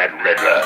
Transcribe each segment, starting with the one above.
Riddler.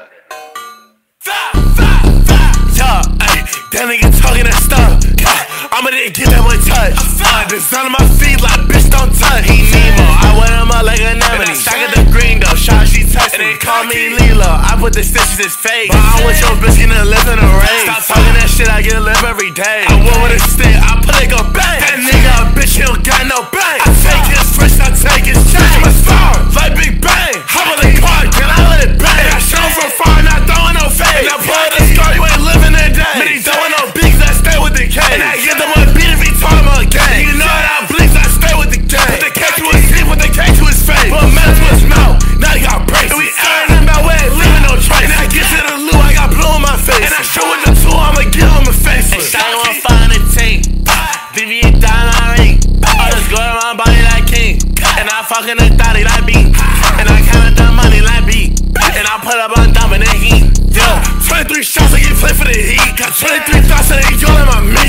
Yeah, ayy, that nigga talking that stuff. I'ma get that one touch. The sound of my feet like bitch don't touch. He Nemo, I wet him up like a anemone. Stack at the green though, shot she touched me. And they call me Lilo, I put the stitches in his face. But I want your bitch getting a lip in a race. Stop talking that shit, I get a lip every day. I walk with a stick, I put it go bang. That nigga a bitch, he don't got no bang. I take his wrist, I take his chain. My star, like Big Bang. Hop on the car, can I let it bang? And I show from far, not throwing no fade. And I pull the scar, you ain't living that day. Many throwing no bigs, I stay with the K. And I get the one beat if he talking about gang. You know that I bleeds, I stay with the gang. Put the K to his teeth, put the K to his face. Put a metal to his mouth, now he got braces. And we arguing about where ain't leaving no trace. And I get to the loot, I got blue on my face. And I show with the tool, I'ma get on my face. And shot on fire in the tank. BB down on ring. I just go around body like king. And I fucking the thotty like B. And I count the money like B. And I put up on dominant heat. Yo, 23 shots, I get play for the heat. Got 23 thoughts, and they all in my